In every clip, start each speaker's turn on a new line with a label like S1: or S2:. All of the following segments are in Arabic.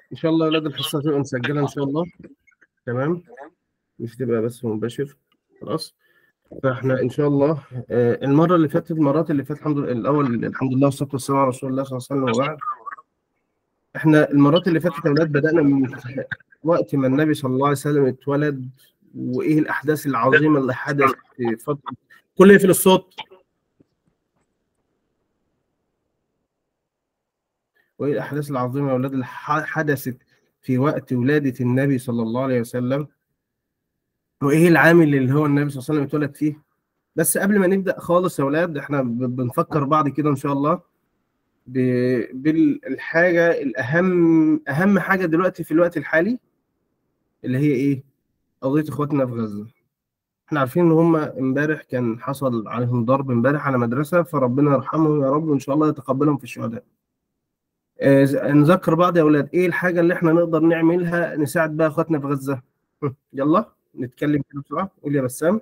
S1: ان شاء الله يا اولاد الحصه هتبقى مسجله ان شاء الله. تمام، مش تبقى بس مباشر. خلاص. فاحنا ان شاء الله المرات اللي فاتت الحمد لله الاول، الحمد لله والصلاه والسلام على رسول الله صلى الله عليه وسلم. وبعد احنا المرات اللي فاتت يا اولاد بدانا من وقت ما النبي صلى الله عليه وسلم اتولد، وايه الاحداث العظيمه اللي حدثت في فتره. كل يقفل الصوت. وايه الاحداث العظيمه يا اولاد اللي حدثت في وقت ولاده النبي صلى الله عليه وسلم، وايه العامل اللي هو النبي صلى الله عليه وسلم اتولد فيه. بس قبل ما نبدا خالص يا اولاد، احنا بنفكر بعض كده ان شاء الله بالحاجه الاهم، اهم حاجه دلوقتي في الوقت الحالي، اللي هي ايه؟ قضيه اخواتنا في غزه. احنا عارفين ان هم امبارح كان حصل عليهم ضرب امبارح على مدرسه، فربنا يرحمهم يا رب وان شاء الله يتقبلهم في الشهداء. نذكر بعض يا اولاد ايه الحاجه اللي احنا نقدر نعملها نساعد بها اخواتنا في غزه. يلا نتكلم كده بسرعه. قول يا بسام.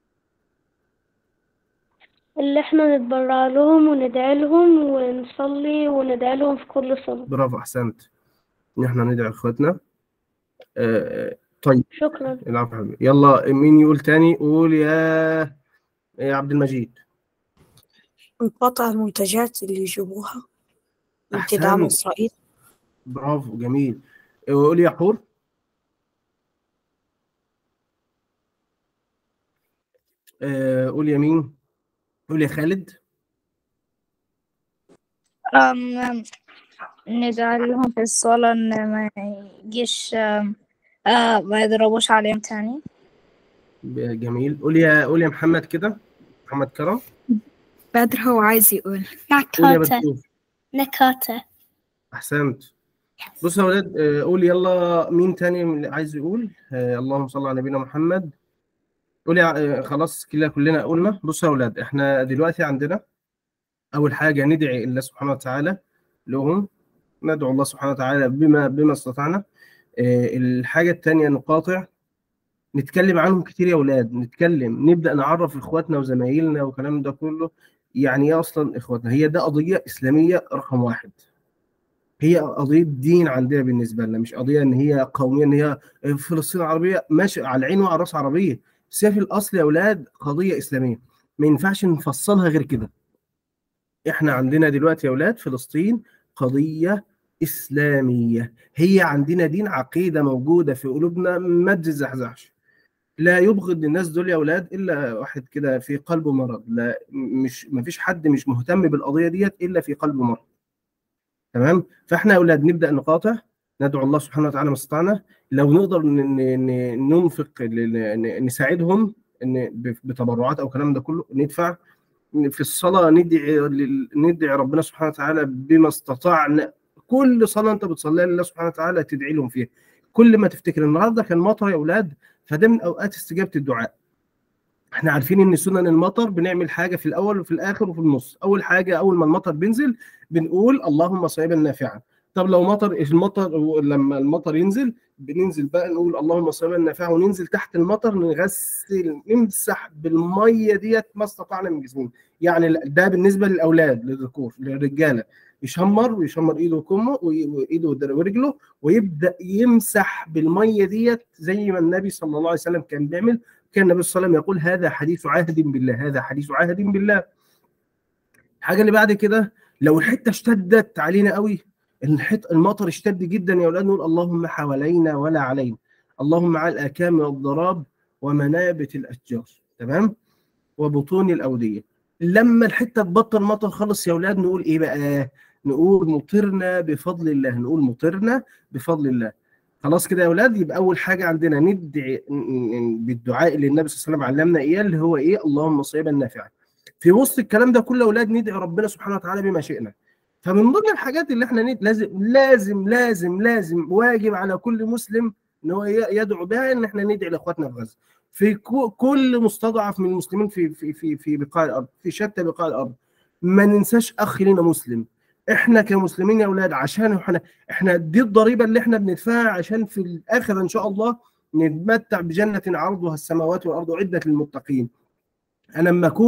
S2: اللي احنا نتبرع لهم وندعي لهم ونصلي وندعي لهم في كل صلاة.
S1: برافو، احسنت. ان احنا ندعي اخواتنا. طيب،
S2: شكرا.
S1: العفو حبيبي. يلا مين يقول تاني؟ قول يا عبد المجيد.
S3: نقاطع المنتجات اللي يجيبوها لدعم
S1: احسنت،
S3: إسرائيل.
S1: برافو، جميل. قول يا حور. قول يا مين؟ قول يا خالد.
S4: ندعي لهم في الصلاة إن ما يجيش ما يضربوش عليهم تاني.
S1: جميل. قول يا محمد كده، محمد كرم.
S5: بدر هو عايز يقول.
S1: قول يا بدر.
S2: نكاتة.
S1: احسنت. بصوا يا ولاد، قول يلا. مين تاني اللي عايز يقول؟ اللهم صل على نبينا محمد. قول خلاص كلنا قلنا. بصوا يا ولاد، احنا دلوقتي عندنا اول حاجه ندعي الله سبحانه وتعالى لهم، ندعو الله سبحانه وتعالى بما استطعنا. الحاجه الثانيه نقاطع، نتكلم عنهم كتير يا ولاد، نبدا نعرف اخواتنا وزمايلنا والكلام ده كله. يعني ايه اصلا اخواتنا؟ هي ده قضيه اسلاميه رقم واحد. هي قضيه دين عندنا بالنسبه لنا، مش قضيه ان هي قوميه، ان هي فلسطين عربيه. ماشي، على العين وعلى الراس عربيه، بس هي في الاصل يا اولاد قضيه اسلاميه، ما ينفعش نفصلها غير كده. احنا عندنا دلوقتي يا اولاد فلسطين قضيه اسلاميه، هي عندنا دين، عقيده موجوده في قلوبنا ما تزحزحش. لا يبغض الناس دول يا اولاد الا واحد كده في قلبه مرض. لا، مش ما فيش حد مش مهتم بالقضيه ديت الا في قلبه مرض. تمام. فاحنا يا اولاد نبدا نقاطع، ندعو الله سبحانه وتعالى ما استطعنا. لو نقدر ننفق، نساعدهم ان بتبرعات او الكلام ده كله، ندفع في الصلاه، ندعي ربنا سبحانه وتعالى بما استطعنا. كل صلاه انت بتصليها لله سبحانه وتعالى تدعي لهم فيها. كل ما تفتكر النهارده كان مطر يا اولاد، فده من اوقات استجابه الدعاء. احنا عارفين ان سنن المطر بنعمل حاجه في الاول وفي الاخر وفي النص. اول حاجه اول ما المطر بينزل بنقول اللهم صيبا نافعا. طب لو لما المطر ينزل بننزل بقى نقول اللهم صيبا نافعا، وننزل تحت المطر نغسل نمسح بالميه ديت ما استطعنا من جسمنا. يعني ده بالنسبه للاولاد، للذكور. للرجاله يشمر ايده وكمه وايده ورجله، ويبدا يمسح بالميه ديت زي ما النبي صلى الله عليه وسلم كان بيعمل. كان النبي صلى الله عليه وسلم يقول هذا حديث عهد بالله، هذا حديث عهد بالله. الحاجه اللي بعد كده، لو الحته اشتدت علينا قوي، المطر اشتد جدا يا اولاد، نقول اللهم حوالينا ولا علينا، اللهم على الاكام والضراب ومنابت الاشجار، تمام، وبطون الاوديه. لما الحته تبطل مطر خالص يا اولاد نقول ايه بقى؟ نقول مطرنا بفضل الله، نقول مطرنا بفضل الله. خلاص كده يا اولاد. يبقى اول حاجه عندنا ندعي بالدعاء اللي النبي صلى الله عليه وسلم علمنا اياه، اللي هو ايه؟ اللهم صيبا نافعا. في وسط الكلام ده كله يا اولاد ندعي ربنا سبحانه وتعالى بما شئنا. فمن ضمن الحاجات اللي احنا لازم لازم لازم لازم واجب على كل مسلم ان هو يدعو بها، ان احنا ندعي لاخواتنا في غزه، في كل مستضعف من المسلمين في بقاع الارض، في شتى بقاع الارض. ما ننساش اخ لنا مسلم. احنا كمسلمين يا اولاد، عشان احنا دي الضريبه اللي احنا بندفعها، عشان في الاخر ان شاء الله نتمتع بجنه عرضها السماوات والارض اعدت للمتقين. انا لما اكون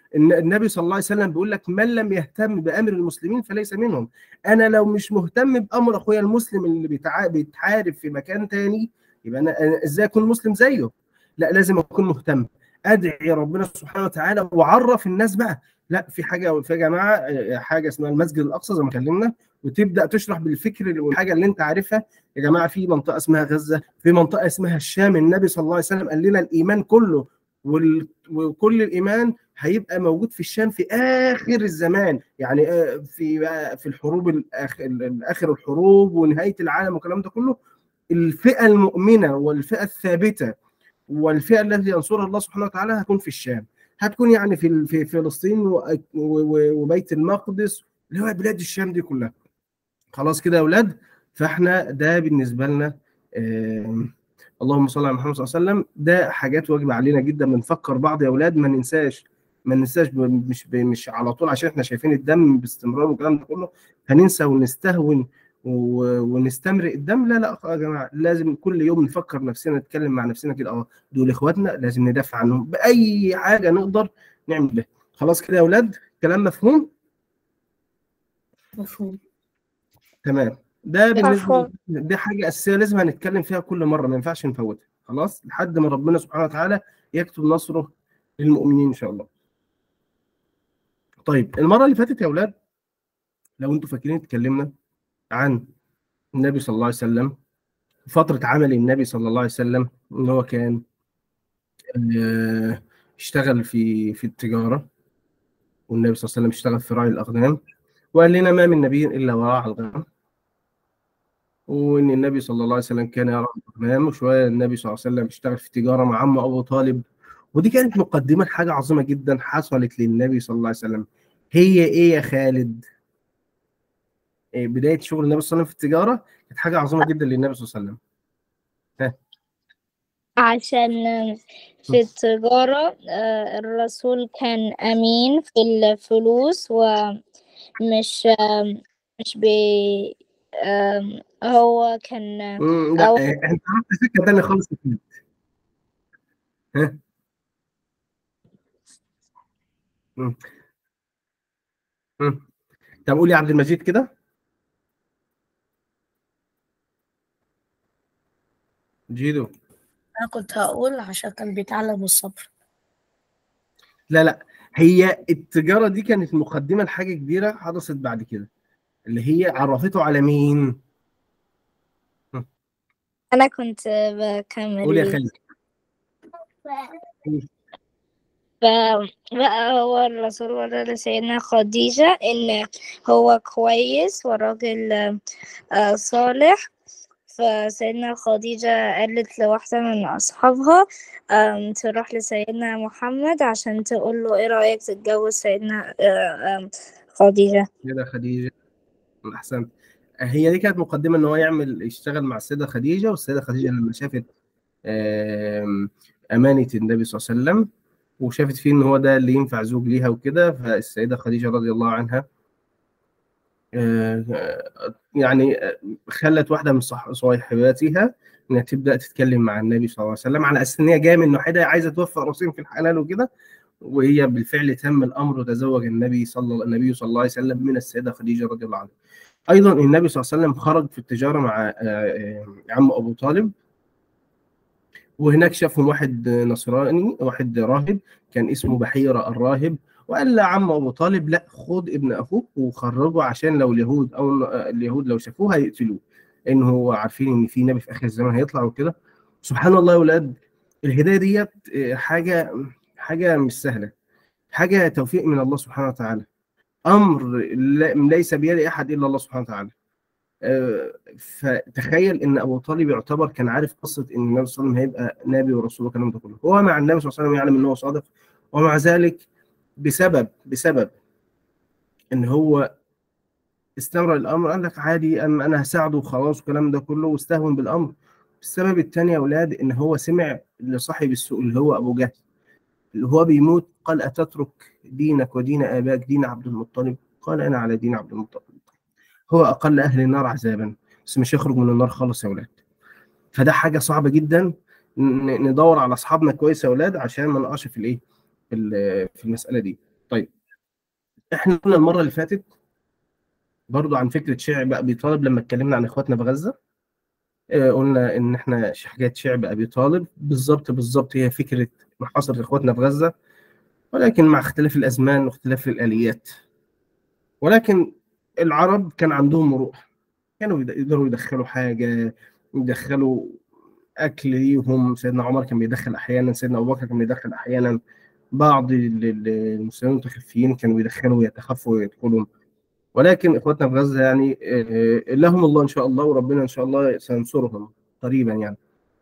S1: إن النبي صلى الله عليه وسلم بيقول لك من لم يهتم بامر المسلمين فليس منهم. انا لو مش مهتم بامر اخويا المسلم اللي بيتحارب في مكان تاني، يبقى انا ازاي اكون مسلم زيه؟ لا، لازم اكون مهتم، ادعي ربنا سبحانه وتعالى واعرف الناس بقى. لا، في حاجه يا جماعه، حاجه اسمها المسجد الاقصى زي ما اتكلمنا، وتبدا تشرح بالفكر والحاجه اللي انت عارفها. يا جماعه في منطقه اسمها غزه، في منطقه اسمها الشام. النبي صلى الله عليه وسلم قال لنا الايمان كله وكل الايمان هيبقى موجود في الشام في اخر الزمان، يعني في الحروب اخر الحروب ونهايه العالم والكلام ده كله. الفئه المؤمنه والفئه الثابته والفئه التي ينصرها الله سبحانه وتعالى هتكون في الشام، هتكون يعني في فلسطين وبيت المقدس، اللي هو بلاد الشام دي كلها. خلاص كده يا اولاد، فاحنا ده بالنسبه لنا اللهم صل على محمد صلى الله عليه وسلم، ده حاجات واجبه علينا جدا. بنفكر بعض يا اولاد، ما ننساش مش على طول عشان احنا شايفين الدم باستمرار والكلام ده كله هننسى ونستهون ونستمرئ الدم. لا لا يا جماعه، لازم كل يوم نفكر نفسنا، نتكلم مع نفسنا كده، دول اخواتنا لازم ندافع عنهم باي حاجه نقدر نعمل ده. خلاص كده يا اولاد، كلام مفهوم؟
S3: مفهوم.
S1: تمام. ده بالنسبه
S2: مفهوم.
S1: دي حاجه اساسيه لازم هنتكلم فيها كل مره، ما ينفعش نفوتها. خلاص، لحد ما ربنا سبحانه وتعالى يكتب نصره للمؤمنين ان شاء الله. طيب، المره اللي فاتت يا اولاد لو انتم فاكرين اتكلمنا عن النبي صلى الله عليه وسلم، فتره عمل النبي صلى الله عليه وسلم، ان هو كان اشتغل في التجاره، والنبي صلى الله عليه وسلم اشتغل في راعي الاغنام، وقال لنا ما من نبي الا وراء الغنم، وان النبي صلى الله عليه وسلم كان يرى الاغنام. وشويه النبي صلى الله عليه وسلم اشتغل في التجاره مع عمه ابو طالب، ودي كانت مقدمه لحاجه عظيمه جدا حصلت للنبي صلى الله عليه وسلم. هي ايه يا خالد؟ بدايه شغل النبي صلى الله عليه وسلم في التجاره كانت حاجه عظيمه جدا للنبي صلى الله عليه وسلم.
S4: عشان في التجارة الرسول كان أمين في الفلوس، ومش مش بي هو كان
S1: لا،
S4: أو
S1: انت رحت سكه ثانيه خالص اكيد. ها. مم. مم. طب قول يا عبد المجيد كده. جيدو.
S3: أنا كنت هقول عشان كان بيتعلم الصبر.
S1: لا لا، هي التجاره دي كانت مقدمه لحاجه كبيره حدثت بعد كده، اللي هي عرفته على مين؟
S4: أنا كنت
S1: قول يا
S4: بكمل.
S1: خالد.
S4: فبقى هو الرسول ورى لسيدنا خديجة إن هو كويس وراجل صالح. فسيدنا خديجة قالت لواحدة من أصحابها تروح لسيدنا محمد عشان تقول له إيه رأيك تتجوز سيدنا خديجة.
S1: كده خديجه، احسنت. هي دي كانت مقدمه ان هو يشتغل مع السيده خديجه، والسيده خديجه لما شافت امانه النبي صلى الله عليه وسلم وشافت فيه ان هو ده اللي ينفع زوج ليها وكده، فالسيده خديجه رضي الله عنها يعني خلت واحده من صاحباتها انها تبدا تتكلم مع النبي صلى الله عليه وسلم على اساس ان هي جايه من ناحيه عايزه توفق راسين في الحلال وكده، وهي بالفعل تم الامر وتزوج النبي صلى الله عليه وسلم من السيده خديجه رضي الله عنها. ايضا النبي صلى الله عليه وسلم خرج في التجاره مع عم ابو طالب، وهناك شافهم واحد نصراني، واحد راهب كان اسمه بحيرة الراهب، وقال لعم أبو طالب لا، خد ابن أخوك وخرجه عشان لو اليهود لو شافوه هيقتلوه، لأن هو عارفين إن في نبي في آخر الزمان هيطلع وكده. سبحان الله يا ولاد، الهداية ديت حاجة مش سهلة، حاجة توفيق من الله سبحانه وتعالى، أمر ليس بيد أحد إلا الله سبحانه وتعالى. فتخيل ان ابو طالب يعتبر كان عارف قصه ان النبي صلى الله عليه وسلم هيبقى نبي ورسول والكلام ده كله، هو مع النبي صلى الله عليه وسلم يعلم ان هو صادق، ومع ذلك بسبب ان هو استمر الامر قال لك عادي انا هساعده وخلاص والكلام ده كله، واستهون بالامر. السبب الثاني يا اولاد ان هو سمع لصاحب السوء اللي هو ابو جهل، اللي هو بيموت قال اتترك دينك ودين اباك دين عبد المطلب؟ قال انا على دين عبد المطلب. هو اقل اهل النار عذابا بس مش يخرج من النار خالص يا اولاد. فده حاجه صعبه جدا، ندور على اصحابنا كويس يا اولاد عشان ما نقعش في الايه في المساله دي. طيب احنا قلنا المره اللي فاتت برضو عن فكره شعب ابي طالب لما اتكلمنا عن اخواتنا في غزه. قلنا ان احنا حكايه شعب ابي طالب بالظبط هي فكره ما حصل لاخواتنا في غزه، ولكن مع اختلاف الازمان واختلاف الاليات. ولكن العرب كان عندهم مروءه، كانوا يقدروا يدخلوا حاجه، يدخلوا اكل ليهم. سيدنا عمر كان بيدخل احيانا، سيدنا ابو بكر كان بيدخل احيانا، بعض المسلمين المتخفيين كانوا بيدخلوا ويتخفوا ويدخلوا. ولكن اخواتنا في غزه يعني لهم الله ان شاء الله، وربنا ان شاء الله سينصرهم قريبا يعني.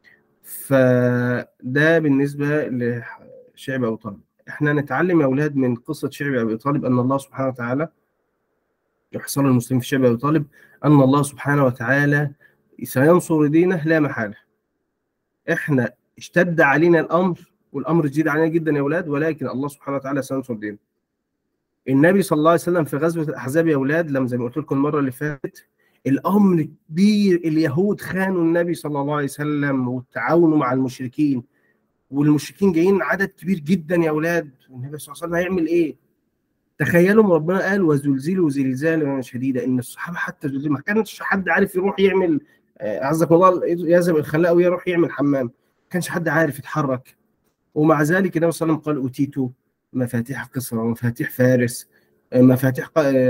S1: فده بالنسبه لشعب ابي طالب. احنا نتعلم يا اولاد من قصه شعب ابي طالب ان الله سبحانه وتعالى يحصل المسلمين في شعب ابي طالب، ان الله سبحانه وتعالى سينصر دينه لا محاله. احنا اشتد علينا الامر، والامر جديد علينا جدا يا اولاد، ولكن الله سبحانه وتعالى سينصر دينه. النبي صلى الله عليه وسلم في غزوه الاحزاب يا اولاد، لما زي ما قلت لكم المره اللي فاتت، الامر كبير، اليهود خانوا النبي صلى الله عليه وسلم وتعاونوا مع المشركين، والمشركين جايين عدد كبير جدا يا اولاد. النبي صلى الله عليه وسلم هيعمل ايه؟ تخيلوا ربنا قال وزلزلوا زلزالا شديدا، ان الصحابه حتى زلزلوا، ما كانش حد عارف يروح يعمل عزكم الله يذهب الخلاء ويروح يعمل حمام، ما كانش حد عارف يتحرك. ومع ذلك النبي صلى الله عليه وسلم قال اوتيت مفاتيح قسرى ومفاتيح فارس، مفاتيح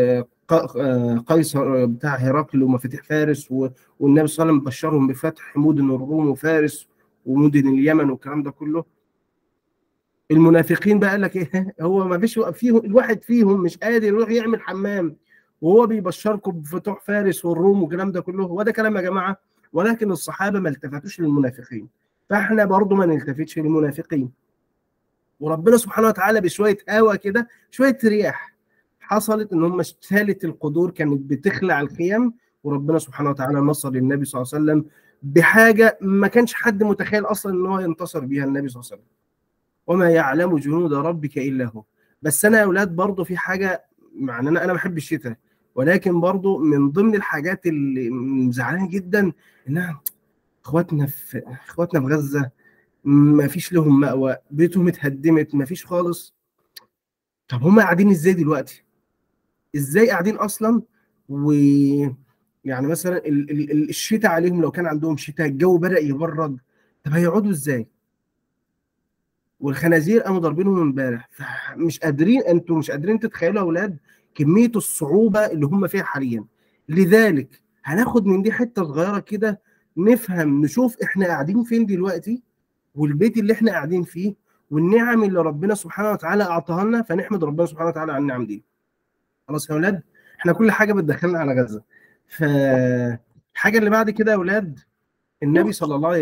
S1: قيصر بتاع هرقل ومفاتيح فارس، والنبي صلى الله عليه وسلم بشرهم بفتح مدن الروم وفارس ومدن اليمن والكلام ده كله. المنافقين بقى قال لك ايه؟ هو ما فيش فيهم الواحد فيهم مش قادر يروح يعمل حمام وهو بيبشركم بفتوح فارس والروم والكلام ده كله. هو ده كلام يا جماعه؟ ولكن الصحابه ما التفتوش للمنافقين، فاحنا برضو ما نلتفتش للمنافقين. وربنا سبحانه وتعالى بشويه هوا كده، شويه رياح حصلت ان هم اشتالت القدور، كانت بتخلع الخيام، وربنا سبحانه وتعالى نصر للنبي صلى الله عليه وسلم بحاجه ما كانش حد متخيل اصلا ان هو ينتصر بيها النبي صلى الله عليه وسلم. وما يعلم جنود ربك الا هو. بس انا يا اولاد برضو في حاجه، مع ان انا بحب الشتاء، ولكن برضو من ضمن الحاجات اللي مزعلاني جدا انها اخواتنا في غزه ما فيش لهم مأوى، بيوتهم اتهدمت، ما فيش خالص. طب هم قاعدين ازاي دلوقتي؟ ازاي قاعدين اصلا؟ و يعني مثلا الشتاء عليهم، لو كان عندهم شتاء الجو بدأ يبرد، طب هيقعدوا ازاي؟ والخنازير قاموا ضاربينهم امبارح، فمش قادرين، انتوا مش قادرين تتخيلوا يا اولاد كميه الصعوبه اللي هم فيها حاليا. لذلك هناخد من دي حته صغيره كده، نفهم نشوف احنا قاعدين فين دلوقتي، والبيت اللي احنا قاعدين فيه، والنعم اللي ربنا سبحانه وتعالى اعطاها لنا، فنحمد ربنا سبحانه وتعالى على النعم دي. خلاص يا اولاد، احنا كل حاجه بتدخلنا على غزه. فالحاجه اللي بعد كده يا اولاد، النبي صلى الله عليه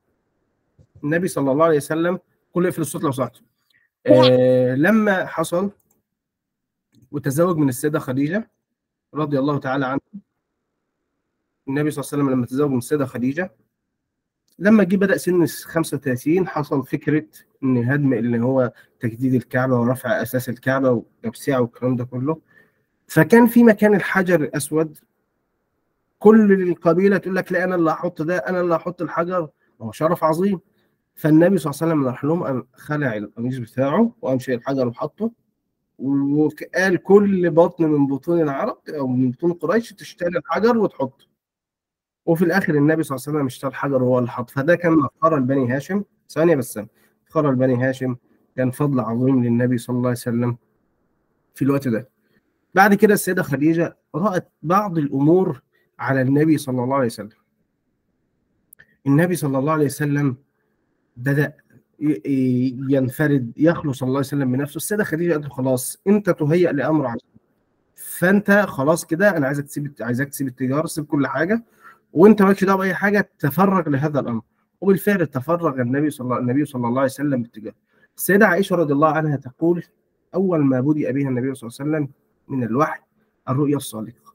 S1: وسلم كل اقفل الصوت لو سمحتوا. لما حصل وتزوج من السيده خديجه رضي الله تعالى عنها، النبي صلى الله عليه وسلم لما تزوج من السيده خديجه، لما جه بدا سن 35 حصل فكره ان هدم اللي هو تجديد الكعبه ورفع اساس الكعبه وتوسيع والكلام ده كله. فكان في مكان الحجر الاسود، كل القبيله تقول لك لا انا اللي هحط ده، انا اللي هحط الحجر، هو شرف عظيم. فالنبي صلى الله عليه وسلم راح لهم، قام خلع القميص بتاعه وقام شايل الحجر وحطه، وقال كل بطن من بطون العرب او من بطون قريش تشتري الحجر وتحطه. وفي الاخر النبي صلى الله عليه وسلم اشترى الحجر وهو اللي حط. فده كان مفخرا لبني هاشم. ثانيه بس، مفخرا لبني هاشم، كان فضل عظيم للنبي صلى الله عليه وسلم في الوقت ده. بعد كده السيده خديجه رأت بعض الامور على النبي صلى الله عليه وسلم. النبي صلى الله عليه وسلم بدأ ينفرد، يخلو صلى الله عليه وسلم بنفسه. السيده خديجه قالت له خلاص انت تهيأ لامر عظيم، فانت خلاص كده انا عايزك تسيب التجاره، تسيب كل حاجه، وانت مالكش دعوه باي حاجه، تفرغ لهذا الامر. وبالفعل تفرغ النبي صلى الله عليه وسلم بالتجاره. السيده عائشه رضي الله عنها تقول اول ما بدأ بها النبي صلى الله عليه وسلم من الوحي الرؤيا الصالحه،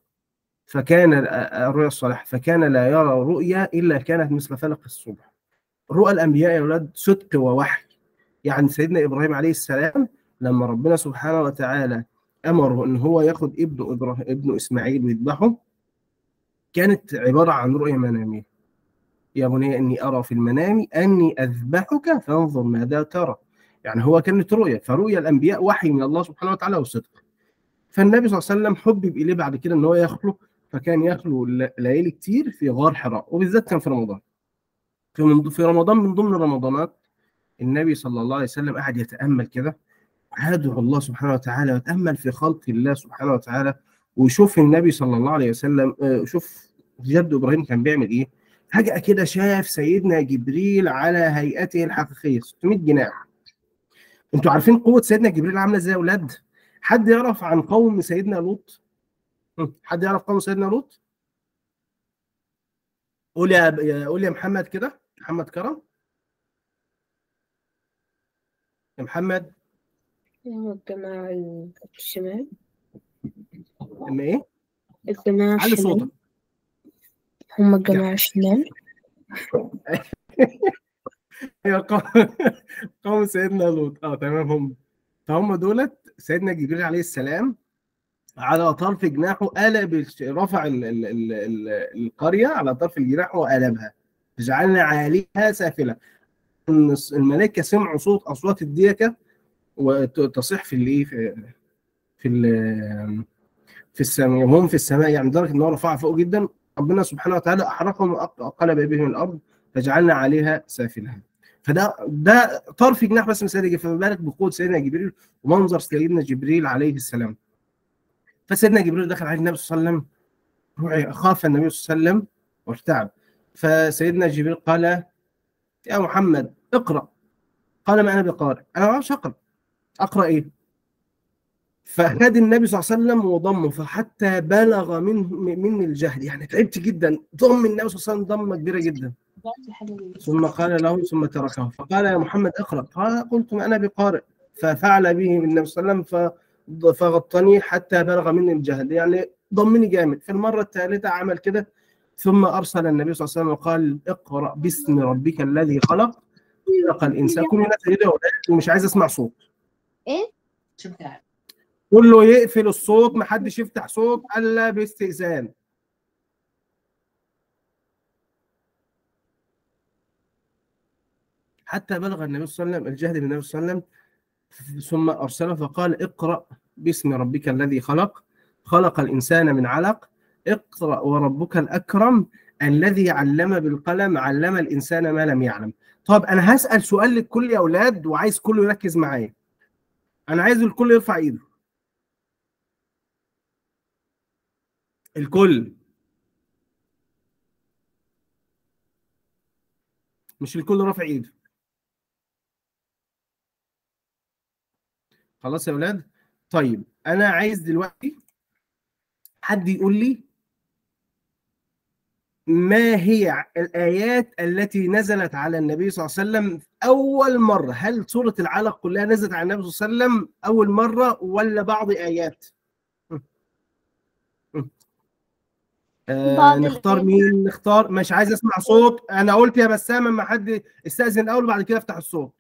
S1: فكان لا يرى رؤيا الا كانت مثل فلق الصبح. رؤى الانبياء يا اولاد صدق ووحي. يعني سيدنا ابراهيم عليه السلام لما ربنا سبحانه وتعالى امره ان هو ياخد ابن اسماعيل ويذبحه، كانت عباره عن رؤيه مناميه. يا بني اني ارى في المنام اني اذبحك فانظر ماذا ترى. يعني هو كانت رؤية، فرؤيا الأنبياء وحي من الله سبحانه وتعالى وصدق. فالنبي صلى الله عليه وسلم حبب إليه بعد كده إن هو يخلو، فكان يخلو ليالي كتير في غار حراء، وبالذات كان في رمضان. في رمضان من ضمن رمضانات النبي صلى الله عليه وسلم قعد يتأمل كده، يدعو الله سبحانه وتعالى ويتأمل في خلق الله سبحانه وتعالى، ويشوف النبي صلى الله عليه وسلم، شوف جد إبراهيم كان بيعمل إيه. فجأة كده شاف سيدنا جبريل على هيئته الحقيقية 600 جناح. انتوا عارفين قوة سيدنا جبريل عاملة ازاي يا اولاد؟ حد يعرف عن قوم سيدنا لوط؟ حد يعرف قوم سيدنا لوط؟ قول يا محمد كده، محمد كرم. يا محمد.
S6: الجماعة الشمال.
S1: اما ايه؟
S6: الجماعة
S1: علي
S6: الشمال.
S1: صوتك.
S6: هم الجماعة الشمال.
S1: ايوه قوم سيدنا لوط، تمام. فهم دولت سيدنا جبريل عليه السلام على طرف جناحه قلب، رفع القرية على طرف الجناح وقلبها، جعلنا عاليها سافلة. الملائكة سمعوا أصوات الديكة وتصيح في الايه، في في السماء، وهم في السماء، يعني لدرجة ان هو رفعها فوق جدا. ربنا سبحانه وتعالى احرقهم وقلب بهم الارض فجعلنا عليها سافلها. ده طرف جناح بس من سيدنا جبريل، فما بالك بقوة سيدنا جبريل ومنظر سيدنا جبريل عليه السلام. فسيدنا جبريل دخل على النبي صلى الله عليه وسلم، خاف النبي صلى الله عليه وسلم وارتعب. فسيدنا جبريل قال: يا محمد اقرأ. قال: ما أنا بقارئ، أنا ما أعرفش أقرأ إيه؟ فخد النبي صلى الله عليه وسلم وضمه، فحتى بلغ من الجهد، يعني تعبت جدا. ضم النبي صلى الله عليه وسلم ضمه كبيرة جدا. ثم قال له، ثم تركه، فقال: يا محمد اقرأ. قال: قلت ما أنا بقارئ. ففعل به النبي صلى الله عليه وسلم فغطني حتى بلغ مني الجهد، يعني ضمني جامد. في المرة الثالثة عمل كده، ثم أرسل النبي صلى الله عليه وسلم وقال: اقرأ باسم ربك الذي خلق الإنسان. كل الناس كده ومش عايز أسمع صوت.
S4: إيه؟
S1: كله يقفل الصوت، محدش يفتح صوت الا باستئذان. حتى بلغ النبي صلى الله عليه وسلم الجهد بالنبي صلى الله عليه وسلم، ثم ارسله فقال: اقرا باسم ربك الذي خلق الانسان من علق، اقرا وربك الاكرم الذي علم بالقلم، علم الانسان ما لم يعلم. طب انا هسال سؤال للكل يا اولاد، وعايز كله يركز معايا. انا عايز الكل يرفع ايده، الكل، مش الكل رافع ايده. خلاص يا اولاد؟ طيب انا عايز دلوقتي حد يقول لي ما هي الآيات التي نزلت على النبي صلى الله عليه وسلم أول مرة. هل سورة العلق كلها نزلت على النبي صلى الله عليه وسلم أول مرة ولا بعض آيات؟
S2: بعض
S1: نختار
S2: الآيات.
S1: مين؟ نختار. مش عايز أسمع صوت. أنا قلت يا بسام أما حد استأذن الأول وبعد كده أفتح الصوت.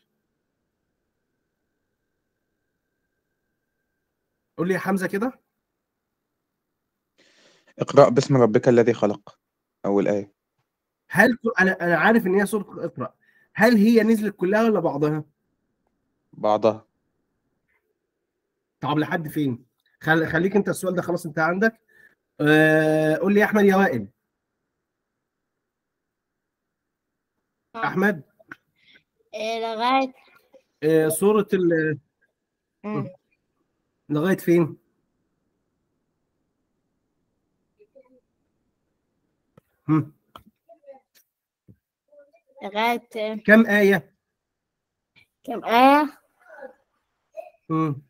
S1: قول لي يا حمزة كده.
S7: اقرأ باسم ربك الذي خلق، أول آية.
S1: هل أنا عارف إن هي سورة اقرأ، هل هي نزلت كلها ولا بعضها؟
S7: بعضها.
S1: طب لحد فين؟ خليك أنت السؤال ده خلاص أنت عندك. قول لي يا أحمد يا وائل. أحمد.
S2: لغاية
S1: سورة لغاية فين؟
S2: لغاية
S1: كم آية؟
S2: كم آية؟
S1: مم.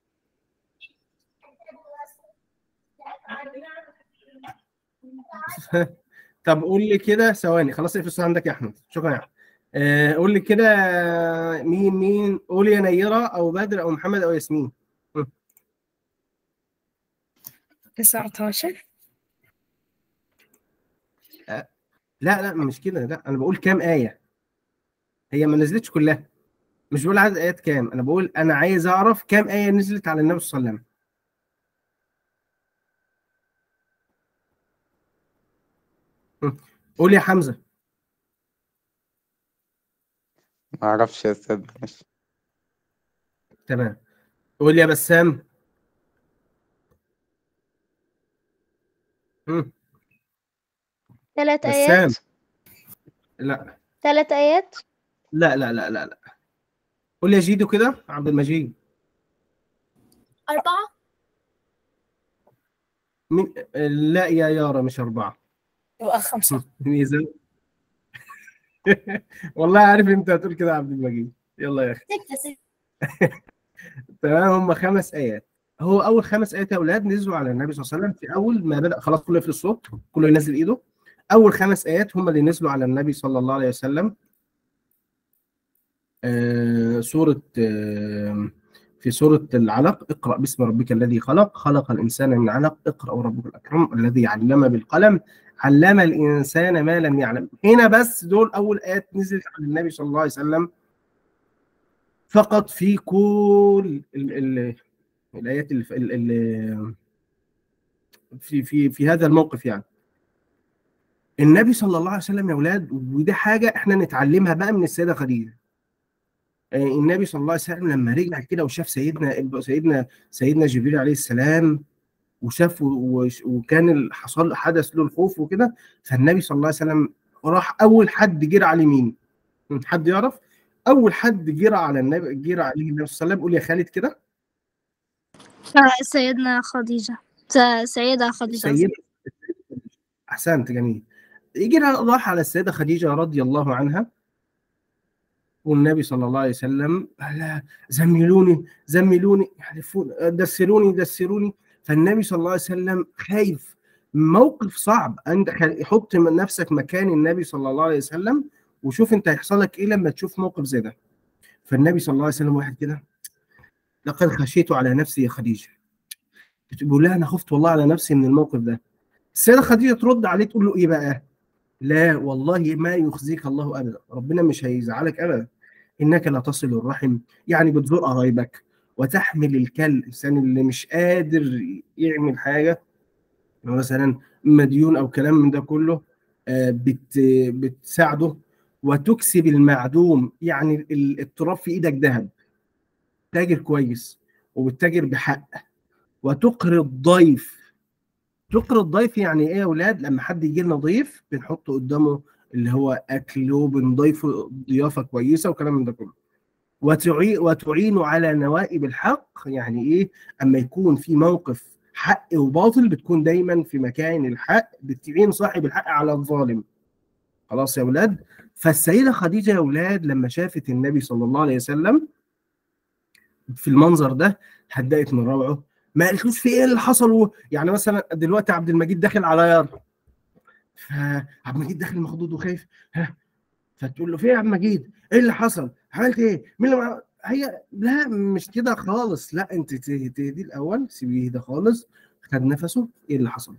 S1: طب قول لي كده، ثواني خلاص اقفل السؤال عندك يا أحمد، شكرا يا أحمد. قول لي كده، مين؟ قول يا نيرة أو بدر أو محمد أو ياسمين.
S5: 19.
S1: لا مش كده، لا أنا بقول كام آية. هي ما نزلتش كلها، مش بقول عدد آيات كام، أنا بقول أنا عايز أعرف كام آية نزلت على النبي صلى الله عليه وسلم. قول يا حمزة.
S7: ما أعرفش يا أستاذ، ماشي.
S1: تمام. قول يا بسام. مم.
S2: 3
S1: بسام.
S2: آيات.
S1: لا
S2: 3 آيات.
S1: لا لا لا لا لا. قول يا جيدو كده، عبد المجيد.
S3: 4.
S1: مين؟ لا يا يارا، مش 4.
S3: يبقى 5.
S1: ميزان. والله عارف انت هتقول كده يا عبد المجيد. يلا يا اخي.
S3: 6.
S1: تمام، هم 5 آيات. هو أول 5 آيات يا أولاد نزلوا على النبي صلى الله عليه وسلم في أول ما بدأ، خلاص كله يقفل الصوت، كله ينزل إيده. أول 5 آيات هم اللي نزلوا على النبي صلى الله عليه وسلم. سورة في سورة العلق: اقرأ باسم ربك الذي خلق، خلق الإنسان من علق، اقرأ وربك الأكرم الذي علم بالقلم، علم الإنسان ما لم يعلم. هنا بس دول أول آيات نزلت على النبي صلى الله عليه وسلم فقط في كل الآيات اللي في هذا الموقف يعني. النبي صلى الله عليه وسلم يا أولاد، ودي حاجة إحنا نتعلمها بقى من السيدة خديجة. النبي صلى الله عليه وسلم لما رجع كده وشاف سيدنا جبريل عليه السلام، وشاف وكان حدث له الخوف وكده، فالنبي صلى الله عليه وسلم راح أول حد جرى عليه مين؟ حد يعرف؟ أول حد جرى عليه النبي صلى الله عليه وسلم. قول يا خالد كده.
S4: سيدنا خديجة. سيدة خديجة.
S1: أحسنت، جميل. يجي راح على السيدة خديجة رضي الله عنها، والنبي صلى الله عليه وسلم قال: زملوني زملوني، يحلفون، دسروني دسروني. فالنبي صلى الله عليه وسلم خايف، موقف صعب. انت حط من نفسك مكان النبي صلى الله عليه وسلم وشوف انت هيحصل لك ايه لما تشوف موقف زي ده. فالنبي صلى الله عليه وسلم واحد كده: لقد خشيت على نفسي يا خديجه. بتقول لها: انا خفت والله على نفسي من الموقف ده. السيده خديجه ترد عليه تقول له ايه بقى؟ لا والله ما يخزيك الله ابدا، ربنا مش هيزعلك ابدا. انك لا تصل الرحم، يعني بتزور قرايبك، وتحمل الكل، الانسان اللي مش قادر يعمل حاجه مثلا مديون او كلام من ده كله، بتساعده، وتكسب المعدوم، يعني التراب في ايدك ذهب، تاجر كويس وبتتاجر بحق، وتقري الضيف. تقري الضيف يعني ايه يا اولاد؟ لما حد يجي لنا ضيف بنحط قدامه اللي هو اكل وبنضيفه ضيافه كويسه وكلام من ده كله. وتعين على نوائب الحق، يعني ايه؟ اما يكون في موقف حق وباطل بتكون دايما في مكان الحق، بتعين صاحب الحق على الظالم. خلاص يا اولاد. فالسيده خديجه يا اولاد لما شافت النبي صلى الله عليه وسلم في المنظر ده هدأت من روعه، ما قالتلوش في ايه اللي حصل. يعني مثلا دلوقتي عبد المجيد داخل على يار، فعبد المجيد داخل مخضوض وخايف، فتقول له: في ايه يا عم مجيد؟ ايه اللي حصل؟ عملت ايه؟ مين اللي هي لا مش كده خالص، لا انت تهدي الاول، سيبيه يهدى خالص، خد نفسه. ايه اللي حصل؟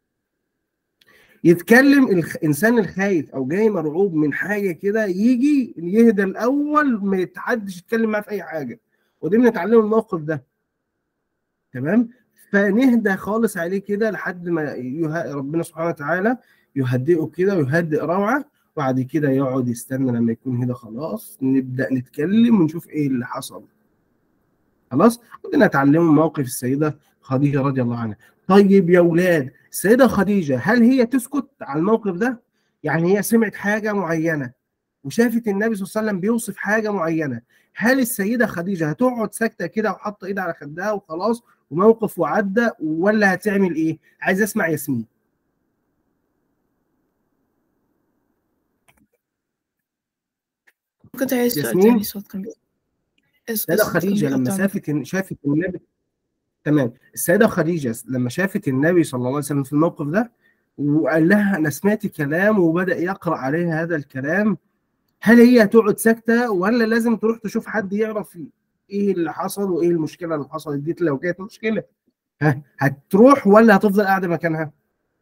S1: يتكلم الانسان الخايف او جاي مرعوب من حاجه كده، يجي يهدى الاول، ما يتحدش يتكلم معاه في اي حاجه، ودي بنتعلم الموقف ده. تمام. فنهدى خالص عليه كده لحد ما ربنا سبحانه وتعالى يهدئه كده ويهدئ روعه، وبعد كده يقعد يستنى لما يكون هنا خلاص، نبدأ نتكلم ونشوف ايه اللي حصل. خلاص. ودنا نتعلم موقف السيدة خديجة رضي الله عنها. طيب يا اولاد، السيدة خديجة هل هي تسكت على الموقف ده؟ يعني هي سمعت حاجة معينة وشافت النبي صلى الله عليه وسلم بيوصف حاجة معينة، هل السيدة خديجة هتقعد ساكتة كده وحاطة ايدها على خدها وخلاص وموقف وعدى، ولا هتعمل ايه؟ عايز اسمع ياسمين.
S5: كنت عايز سؤال
S1: ياسمين.
S5: تاني، صوت كان
S1: السيدة خديجة لما شافت النبي، تمام، السيدة خديجة لما شافت النبي صلى الله عليه وسلم في الموقف ده وقال لها: أنا سمعت كلام، وبدأ يقرأ عليها هذا الكلام، هل هي تقعد ساكتة ولا لازم تروح تشوف حد يعرف إيه اللي حصل وإيه المشكلة اللي حصلت دي لو كانت مشكلة؟ هتروح ولا هتفضل قاعدة مكانها؟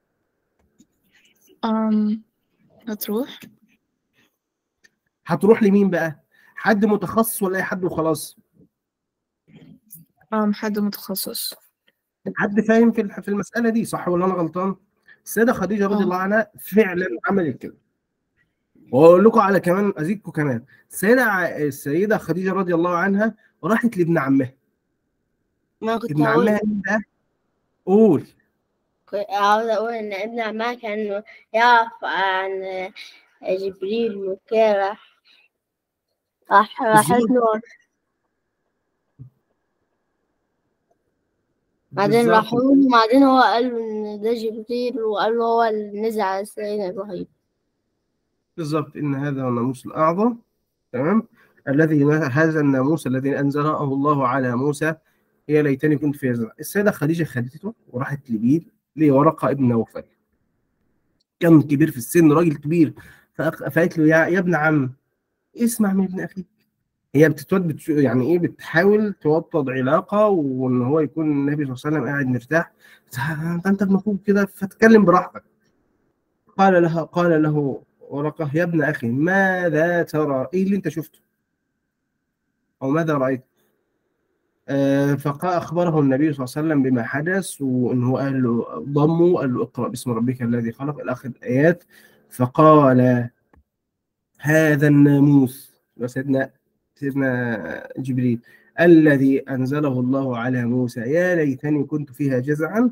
S5: هتروح.
S1: هتروح لمين بقى؟ حد متخصص ولا أي حد وخلاص؟
S5: حد متخصص.
S1: حد فاهم في المسألة دي، صح ولا أنا غلطان؟ السيدة خديجة رضي الله عنها فعلا عملت كده. واقول لكم على كمان ازيدكم كمان، السيده خديجه رضي الله عنها وراحت لابن عمها.
S6: ما كنت
S1: ابن
S6: هقول
S1: عمها ايه بقى؟ قول.
S6: عاوز أقول إن ابن عمها كان يعرف عن جبريل وكده، راحت
S1: بالظبط
S6: له. بعدين
S1: بالظبط
S6: راحوا له، بعدين هو قال له إن ده جبريل، وقال له هو اللي نزل على سيدنا إبراهيم.
S1: بالظبط إن هذا هو الناموس الأعظم. تمام. هذا الناموس الذي أنزله الله على موسى. يا ليتني كنت في هذا. السيدة خديجة خدته وراحت لورقة ابن نوفل. كان كبير في السن، راجل كبير. فقالت له يا ابن عم، اسمع من ابن أخيك. هي يعني إيه، بتحاول توطد علاقة، وإن هو يكون النبي صلى الله عليه وسلم قاعد مرتاح. أنت ابن أخوك كده، فتتكلم براحتك. قال له ورقة: يا ابن أخي، ماذا ترى؟ إيه اللي أنت شفته؟ أو ماذا رأيت؟ فأخبره النبي صلى الله عليه وسلم بما حدث، وإنه قال له ضمه، قال له اقرأ باسم ربك الذي خلق إلى آخر الآيات. فقال: هذا الناموس، سيدنا جبريل، الذي أنزله الله على موسى، يا ليتني كنت فيها جزعا،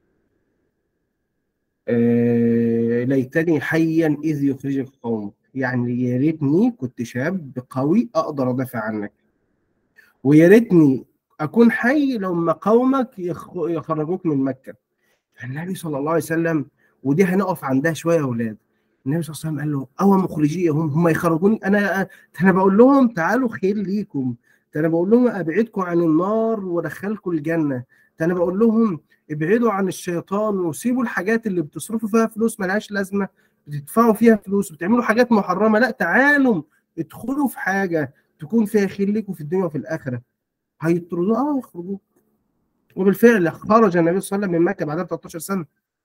S1: ليتني حيا إذ يخرجك قومك. يعني يا ريتني كنت شاب قوي أقدر أدافع عنك، ويا ريتني أكون حي لما قومك يخرجوك من مكة. النبي صلى الله عليه وسلم، ودي هنقف عندها شوية يا أولاد. النبي صلى الله عليه وسلم قال له: أو مخرجيهم، هم يخرجوني؟ أنا بقول لهم تعالوا خير ليكم، أنا بقول لهم أبعدكم عن النار وأدخلكم الجنة، أنا بقول لهم ابعدوا عن الشيطان وسيبوا الحاجات اللي بتصرفوا فيها فلوس ملهاش لازمة، بتدفعوا فيها فلوس وبتعملوا حاجات محرمة. لا، تعالوا ادخلوا في حاجة تكون فيها خير ليكم في الدنيا وفي الآخرة. هيطردوا يخرجوا. وبالفعل خرج النبي صلى الله عليه وسلم من مكة بعد 13 سنة.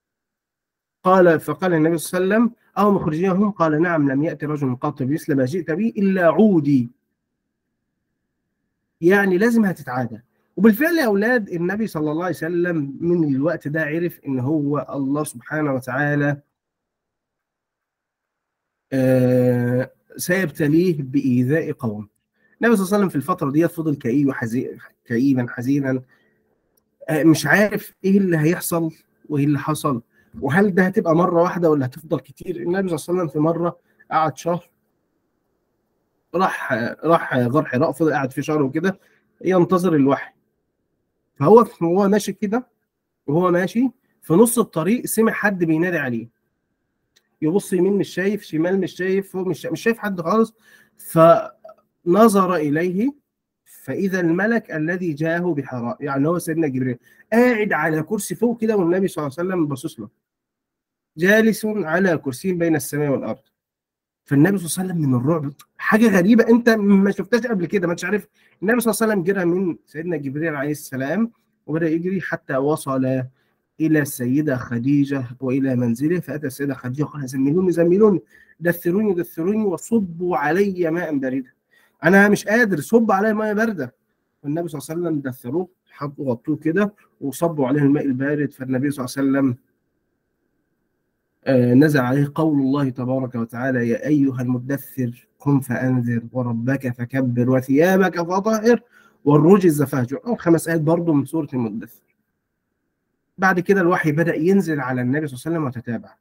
S1: فقال النبي صلى الله عليه وسلم: أو مخرجيهم؟ قال: نعم، لم يأتي رجل قط بمثل ما جئت به إلا عودي. يعني لازم هتتعادى. وبالفعل يا أولاد، النبي صلى الله عليه وسلم من الوقت ده عرف إن هو الله سبحانه وتعالى سيبتليه بإيذاء قوم. النبي صلى الله عليه وسلم في الفترة دي فضل كئيب وحزين، كئيبا حزينا، مش عارف إيه اللي هيحصل وإيه اللي حصل، وهل ده هتبقى مرة واحدة ولا هتفضل كتير. النبي صلى الله عليه وسلم في مرة قعد شهر، راح غار حراء، فضل قاعد في شهر وكده ينتظر الوحي. فهو ماشي كده، وهو ماشي في نص الطريق سمع حد بينادي عليه. يبص يمين مش شايف، شمال مش شايف، هو مش شايف حد خالص. فنظر إليه فإذا الملك الذي جاءه بحراء، يعني هو سيدنا جبريل، قاعد على كرسي فوق كده، والنبي صلى الله عليه وسلم باصص له، جالس على كرسي بين السماء والأرض. فالنبي صلى الله عليه وسلم من الرعب، حاجة غريبة أنت ما شفتهاش قبل كده، ما انتش عارف. النبي صلى الله عليه وسلم جرى من سيدنا جبريل عليه السلام وبدأ يجري حتى وصل إلى السيدة خديجة وإلى منزله. فأتى السيدة خديجة وقال: زملوني، دثروني وصبوا علي ماء باردا، أنا مش قادر، صب علي ماء باردة. والنبي صلى الله عليه وسلم دثروه، غطوه كده وصبوا عليه الماء البارد. فالنبي صلى الله عليه وسلم نزل عليه قول الله تبارك وتعالى: يا أيها المدثر قم فأنذر وربك فكبر وثيابك فطهر والرجز فاهجر. أو 5 آيات برضه من سورة المدثر. بعد كده الوحي بدأ ينزل على النبي صلى الله عليه وسلم وتتابع.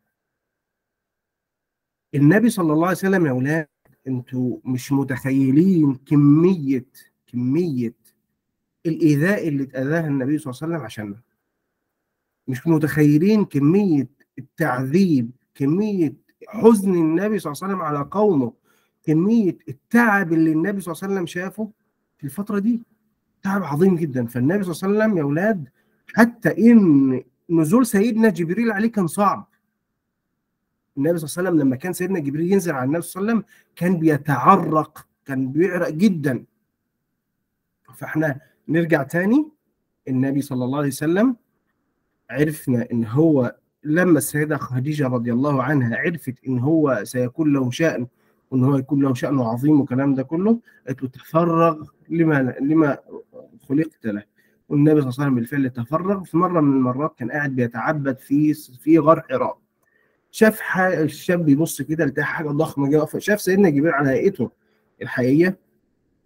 S1: النبي صلى الله عليه وسلم يا أولاد، أنتوا مش متخيلين كمية الإيذاء اللي اتأذاها النبي صلى الله عليه وسلم عشاننا. مش متخيلين كمية التعذيب، كمية حزن النبي صلى الله عليه وسلم على قومه، كمية التعب اللي النبي صلى الله عليه وسلم شافه في الفترة دي، تعب عظيم جدا. فالنبي صلى الله عليه وسلم يا أولاد، حتى إن نزول سيدنا جبريل عليه كان صعب. النبي صلى الله عليه وسلم لما كان سيدنا جبريل ينزل على النبي صلى الله عليه وسلم كان بيتعرق، كان بيعرق جدا. فاحنا نرجع تاني، النبي صلى الله عليه وسلم عرفنا ان هو لما السيدة خديجة رضي الله عنها عرفت ان هو سيكون له شأن، وان هو يكون له شأن عظيم والكلام ده كله، قالت له: تفرغ لما خلقت له. والنبي صلى الله عليه وسلم بالفعل تفرغ. في مرة من المرات كان قاعد بيتعبد في غار حراء، شاف الشاب بيبص كده لقى حاجة ضخمة جدا، شاف سيدنا جبريل على هيئته الحقيقية،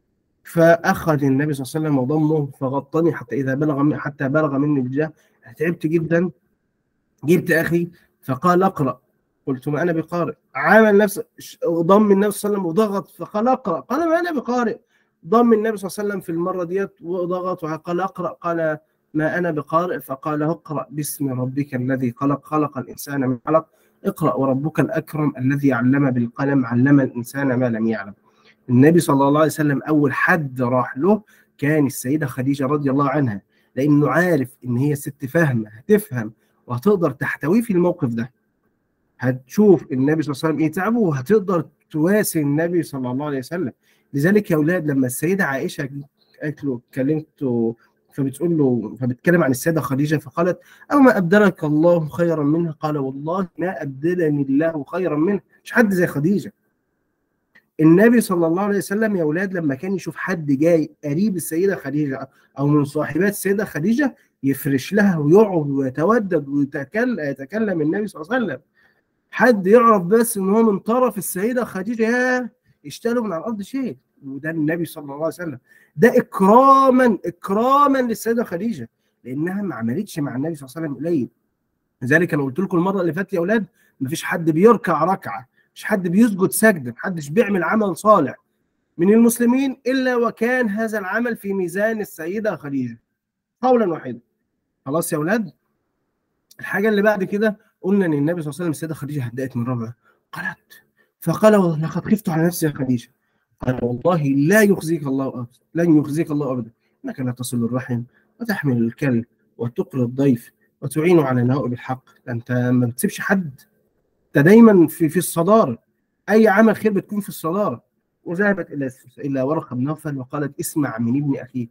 S1: فأخذ النبي صلى الله عليه وسلم وضمه فغطني حتى بلغ مني الجهد. تعبت جدا. جبت أخي فقال اقرأ. قلت ما أنا بقارئ. عامل نفسه ضم النبي صلى الله عليه وسلم وضغط فقال اقرأ. قال ما أنا بقارئ. ضم النبي صلى الله عليه وسلم في المرة ديت وضغط وقال اقرأ. قال ما أنا بقارئ. فقال اقرأ باسم ربك الذي خلق الإنسان من علق. اقرأ وربك الأكرم الذي علم بالقلم علم الإنسان ما لم يعلم. النبي صلى الله عليه وسلم أول حد راح له كان السيدة خديجة رضي الله عنها، لأنه عارف إن هي ست فاهمة هتفهم وهتقدر تحتويه في الموقف ده. هتشوف النبي صلى الله عليه وسلم إيه تعبه وهتقدر تواسي النبي صلى الله عليه وسلم. لذلك يا أولاد لما السيدة عائشة قالت له كلمته فبتكلم عن السيدة خديجة فقالت أو ما أبدلك الله خيرا منها. قال والله ما أبدلني الله خيرا منها. مش حد زي خديجة. النبي صلى الله عليه وسلم يا أولاد لما كان يشوف حد جاي قريب السيدة خديجة أو من صاحبات السيدة خديجة يفرش لها ويقعد ويتودد ويتكلم النبي صلى الله عليه وسلم. حد يعرف بس إن هو من طرف السيدة خديجة يا اشتالوا من على الأرض شيء. وده النبي صلى الله عليه وسلم. ده إكراما للسيدة خديجة لأنها ما عملتش مع النبي صلى الله عليه وسلم قليل. لذلك أنا قلت لكم المرة اللي فاتت يا أولاد مفيش حد بيركع ركعة، مش حد بيسجد سجدة، محدش بيعمل عمل صالح من المسلمين إلا وكان هذا العمل في ميزان السيدة خديجة قولا واحدا. خلاص يا أولاد. الحاجة اللي بعد كده قلنا إن النبي صلى الله عليه وسلم السيدة خديجة هدأت من ربعه قالت فقال لقد خفت على نفسي يا خديجة. قال والله لا يخزيك الله أبدا، لن يخزيك الله أبدا، إنك لا تصل الرحم وتحمل الكلب وتقري الضيف وتعين على نوائب الحق. أنت ما بتسيبش حد، أنت دايما في الصدارة. أي عمل خير بتكون في الصدارة. وذهبت إلى ورقة بن نوفل وقالت اسمع من ابن أخيك.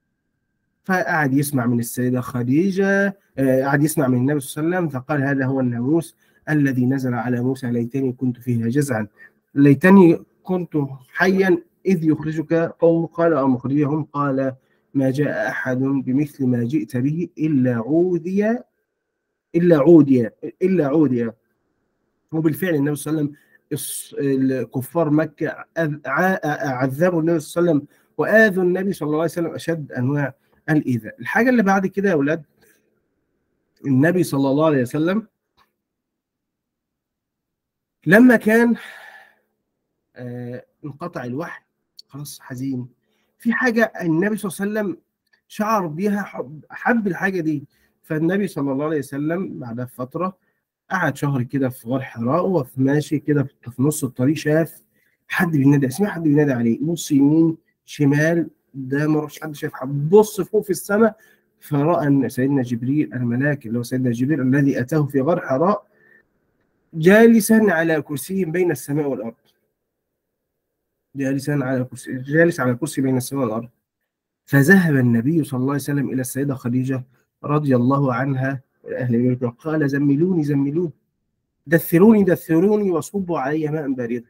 S1: فقعد يسمع من السيدة خديجة، قعد يسمع من النبي صلى الله عليه وسلم فقال هذا هو الناموس الذي نزل على موسى ليتني كنت فيها جزعا ليتني كنت حيا إذ يخرجك قوم. قال أو مخرجهم. قال ما جاء أحد بمثل ما جئت به إلا عودي. وبالفعل النبي صلى الله عليه وسلم كفار مكة عذبوا النبي صلى الله عليه وسلم وآذوا النبي صلى الله عليه وسلم أشد أنواع الإيذاء. الحاجة اللي بعد كده يا أولاد النبي صلى الله عليه وسلم لما كان انقطع الوحي خلاص حزين في حاجة النبي صلى الله عليه وسلم شعر بيها حب الحاجة دي. فالنبي صلى الله عليه وسلم بعد فترة قعد شهر كده في غار حراء وفي ماشي كده في نص الطريق شاف حد بينادي، سمع حد بينادي عليه. بص يمين شمال ده مش حد شايف حد. بص فوق في السماء فرأى أن سيدنا جبريل الملاك اللي هو سيدنا جبريل الذي أتاه في غار حراء جالسا على كرسي بين السماء والأرض. جالس على كرسي بين السماء والأرض. فذهب النبي صلى الله عليه وسلم إلى السيدة خديجة رضي الله عنها أهل بيته قال زملوني دثروني وصبوا علي ماء باردا.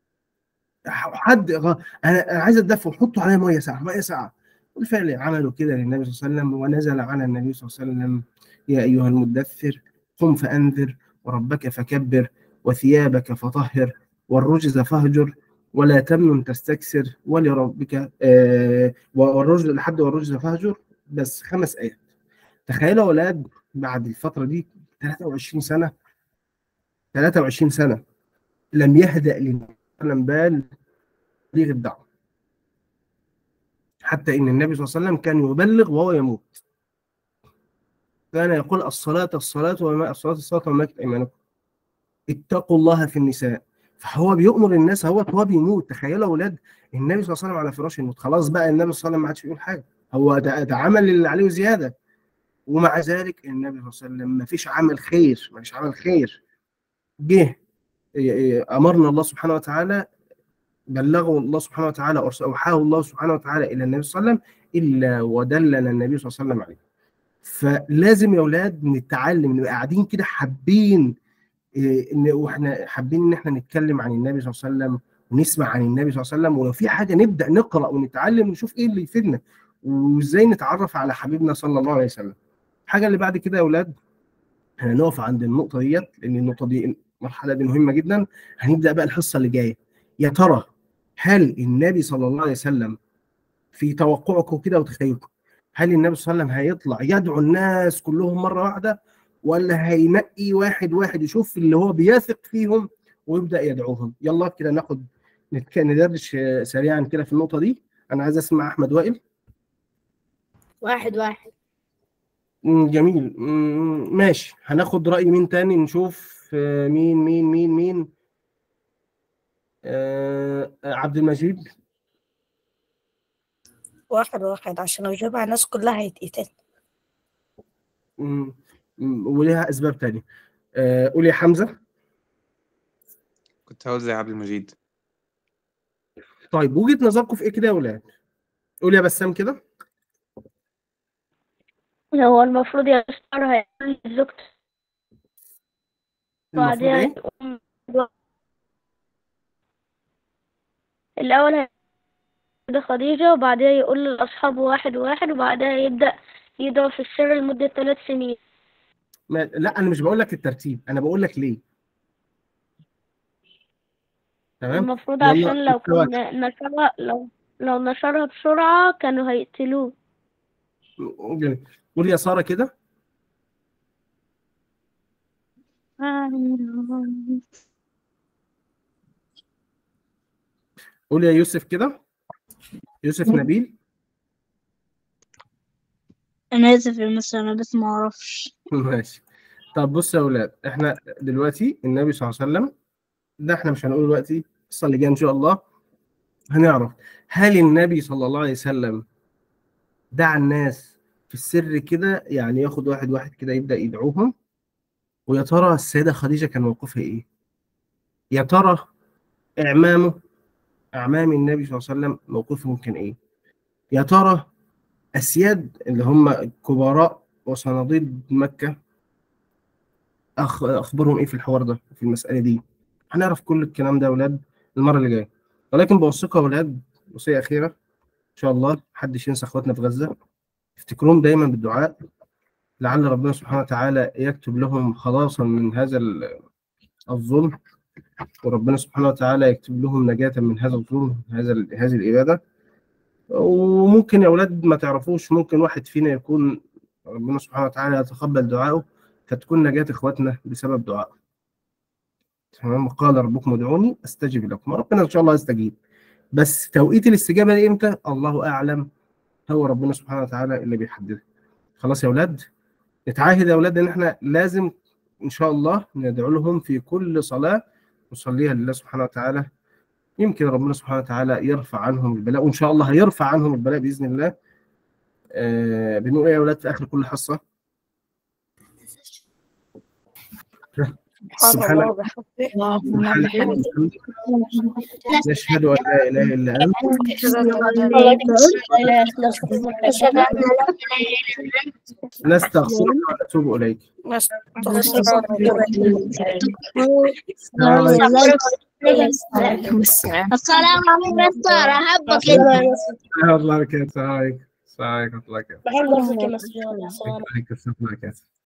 S1: انا عايز اتدفى وحطوا عليا ميه ساقعه. بالفعل عملوا كده للنبي صلى الله عليه وسلم. ونزل على النبي صلى الله عليه وسلم يا ايها المدثر قم فانذر وربك فكبر وثيابك فطهر والرجز فاهجر ولا تمنن تستكثر ولربك والرجز لحد والرجز فاهجر. بس 5 آيات. تخيلوا يا اولاد بعد الفتره دي 23 سنه لم يهدأ لم بال تبليغ الدعوة. حتى إن النبي صلى الله عليه وسلم كان يبلغ وهو يموت. كان يقول الصلاة وما ملكت أيمانكم اتقوا الله في النساء. فهو بيؤمر الناس هو بيموت. تخيلوا يا أولاد النبي صلى الله عليه وسلم على فراش الموت خلاص بقى. النبي صلى الله عليه وسلم ما عادش بيقول حاجة، هو ده عمل اللي عليه زيادة. ومع ذلك النبي صلى الله عليه وسلم ما فيش عمل خير جه أمرنا الله سبحانه وتعالى بلغه الله سبحانه وتعالى أوحاه الله سبحانه وتعالى إلى النبي صلى الله عليه وسلم إلا ودلنا النبي صلى الله عليه وسلم عليه. فلازم يا أولاد نتعلم نبقى قاعدين كده حابين واحنا حابين إن احنا نتكلم عن النبي صلى الله عليه وسلم ونسمع عن النبي صلى الله عليه وسلم. ولو في حاجة نبدأ نقرأ ونتعلم ونشوف إيه اللي يفيدنا وإزاي نتعرف على حبيبنا صلى الله عليه وسلم. الحاجة اللي بعد كده يا أولاد هنقف عند النقطة ديت لأن النقطة دي المرحلة دي مهمة جدا. هنبدأ بقى الحصة اللي جاية. يا ترى هل النبي صلى الله عليه وسلم في توقعكم كده وتخيلكم، هل النبي صلى الله عليه وسلم هيطلع يدعو الناس كلهم مرة واحدة، ولا هينقي واحد واحد يشوف اللي هو بيثق فيهم ويبدأ يدعوهم؟ يلا كده ناخد ندردش سريعا كده في النقطة دي. أنا عايز أسمع أحمد وائل.
S6: 1-1.
S1: جميل. ماشي، هناخد رأي مين تاني نشوف. مين عبد المجيد.
S3: 1-1 عشان لو جمع الناس كلها هيتقتل.
S1: وليها أسباب تانية. قول يا حمزة.
S7: كنت هقول زي عبد المجيد.
S1: طيب وجهة نظركم في إيه كده يا ولاد؟ قول يا بسام كده.
S2: هو المفروض يختار هيقول لزوجته
S1: المفروض
S2: بعدها
S1: إيه؟
S2: يقوم الأول هيقول خديجة، وبعدها يقول لأصحابه 1-1، وبعدها يبدأ يدعو في السر لمدة 3 سنين.
S1: لا أنا مش بقول لك الترتيب، أنا بقول لك ليه. تمام؟
S2: المفروض
S1: يلا
S2: عشان لو
S1: التواتر.
S2: كان نشرها لو نشرها بسرعة كانوا هيقتلوه.
S1: جميل. قول يا سارة كده. قول يا يوسف كده. يوسف نبيل.
S4: أنا آسف يا مستر، أنا بس ما أعرفش.
S1: ماشي. طب بص يا أولاد، إحنا دلوقتي النبي صلى الله عليه وسلم ده إحنا مش هنقول دلوقتي، القصة اللي جاية إن شاء الله هنعرف هل النبي صلى الله عليه وسلم دعا الناس في السر كده، يعني ياخد واحد واحد كده يبدأ يدعوهم؟ ويا ترى السيدة خديجة كان موقفها إيه؟ يا ترى أعمام النبي صلى الله عليه وسلم موقفهم كان إيه؟ يا ترى أسياد اللي هم كبراء وصناديد مكة أخبرهم إيه في الحوار ده، في المسألة دي؟ هنعرف كل الكلام ده يا أولاد المرة اللي جاية. ولكن بوصيكم يا أولاد وصية أخيرة إن شاء الله، محدش ينسى إخواتنا في غزة، افتكروهم دايما بالدعاء، لعل ربنا سبحانه وتعالى يكتب لهم خلاصا من هذا الظلم، وربنا سبحانه وتعالى يكتب لهم نجاة من هذا الظلم، هذه الإبادة. وممكن يا أولاد ما تعرفوش، ممكن واحد فينا يكون ربنا سبحانه وتعالى يتقبل دعائه، فتكون نجاة إخواتنا بسبب دعائه. تمام؟ قال ربكم ادعوني أستجب لكم، ربنا إن شاء الله يستجيب، بس توقيت الاستجابة دي إمتى الله أعلم، هو ربنا سبحانه وتعالى اللي بيحدده. خلاص يا أولاد، نتعاهد يا أولاد إن إحنا لازم إن شاء الله ندعو لهم في كل صلاة نصليها لله سبحانه وتعالى، يمكن ربنا سبحانه وتعالى يرفع عنهم البلاء، وإن شاء الله هيرفع عنهم البلاء بإذن الله. بنقول إيه يا أولاد في آخر كل حصة؟ سبحانك نشهد أن لا إله إلا أنت نستغفرك ونتوب إليك.
S6: السلام عليكم مستر، أحبك.
S1: الله يبارك فيك. السلام عليكم ورحمة الله وبركاته.
S3: بحبك يا مستر.
S1: عليكم السلام ورحمة الله وبركاته.